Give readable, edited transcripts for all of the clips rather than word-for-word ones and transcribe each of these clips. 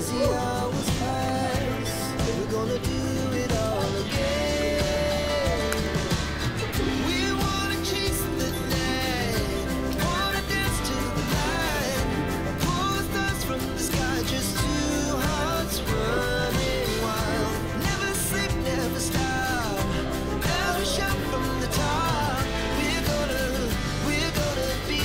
the hours pass, we're gonna do it all again. We wanna chase the night, wanna dance to the light, pull the stars from the sky, just two hearts running wild. Never sleep, never stop, as we shout from the top. We're gonna be.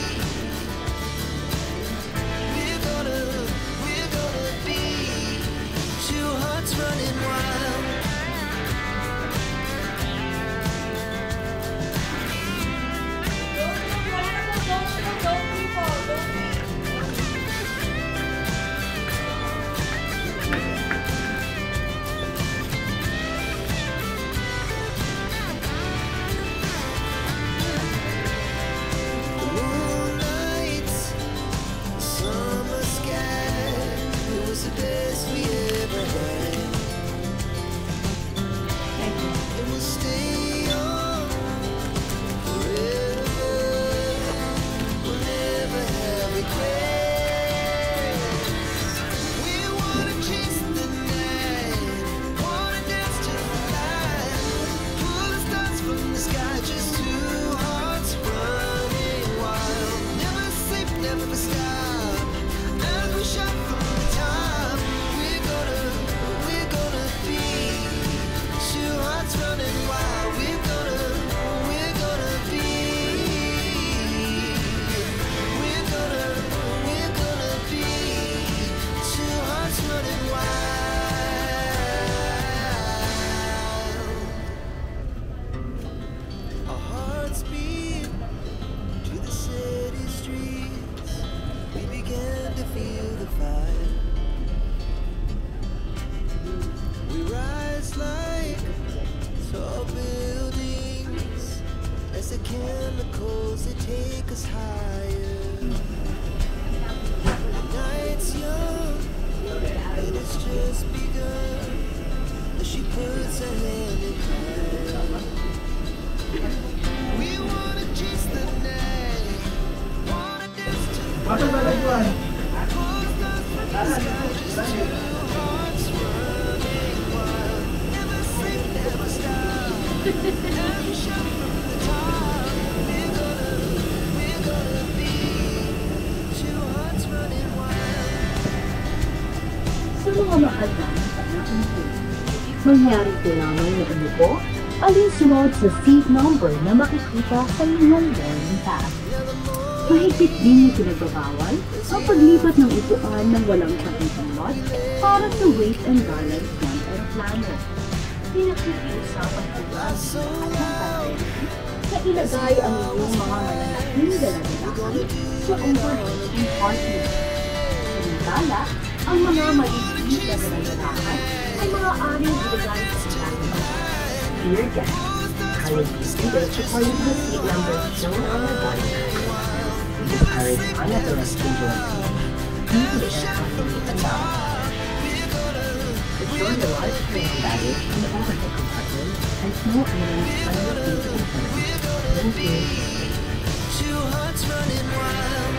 We're gonna be two hearts running wild. Moonlight, summer sky, it was the best we ever had. And we'll stay on forever. We'll never have regrets. We wanna chase the night, wanna dance to the light, pull the stars from the sky, just two hearts running wild. Never sleep, never stop, as we shout from the top. We're gonna be two hearts running wild. We're gonna be. We're gonna be two hearts running wild. Our hearts beat to the city streets. We began to feel the fire. We rise like tall buildings as the chemicals they take us higher. The night's young and it's just begun as she puts her hand in mine. We wanna chase the night, wanna dance to the light, pull stars from the sky, just two hearts running wild. Never sleep, never stop, every shot from the top. We're gonna be two hearts running wild. Sa mga mahal namin pag-nakunti, mangyari ko lamang na umupo, alinsunod sa seat number na makikita sa inyong boarding pass. Mahigpit din yung pinagbabawal ang paglipat ng upuan ng walang pakitang lot para sa weight and balance ng aeroplano. Pinakikiusapan ko lang na ilagay ang inyong mga mananahing dala-dalahan sa overhead compartment. Samantala, ang mga maliit na dala-dalahan ay maaaring ilagay sa ilalim. Dear guests, kindly consider to point to the seat numbers shown on the boarding pass. We encourage unauthorized visualization due to the aircraft announcement. Ensure the large train baggage in the overhead compartment and small items under the seat. Thank you. Two hearts running wild.